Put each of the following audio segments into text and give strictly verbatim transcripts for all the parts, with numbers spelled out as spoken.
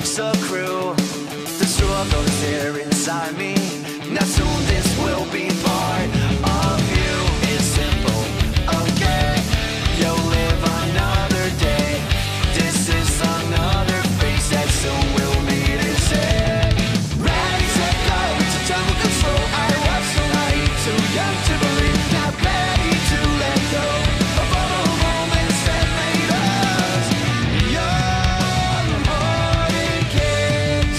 mistakes accrue. The struggle is here inside me. Now soon this will be part of you. It's simple, okay? You'll live another day. This is another phase that soon will meet its end. Ready, set, go. It's a time we go slow. I was so naive, too young to believe. Not ready to let go of all the moments that made us young-hearted kids.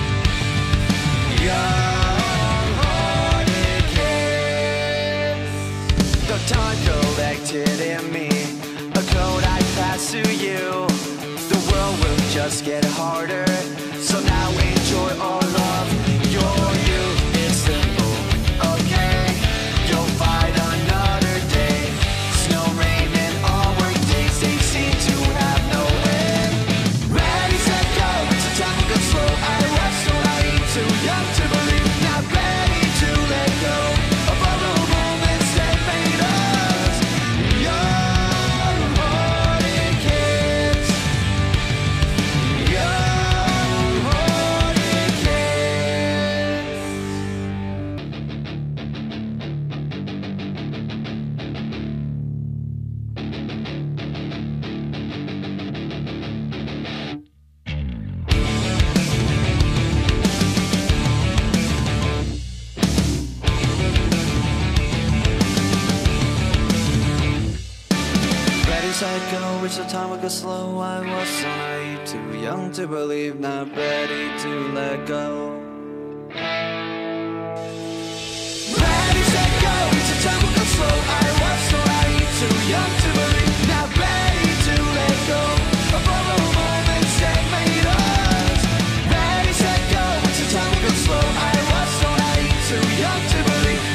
Young-hearted kids. The time collected in me, a code I pass to you. The world will just get harder, so now enjoy all of your youth. It's simple, okay? You'll fight another day. Snow, rain, and all work days, they seem to have no end. Ready, set, go. It's a time to go slow. I was so naive, too young to believe. Not ready to let go of all the moments that made us young-hearted kids. Young-hearted kids. Ready, set, go. It's the time we go slow. I was so naive, too young to believe. Not ready to let go. Ready, set, go. It's the time we go slow. I was so naive, too young to believe. Not ready to let go of all the moments that made us. Ready, set, go. It's the time we go slow. I was so naive, too young to believe.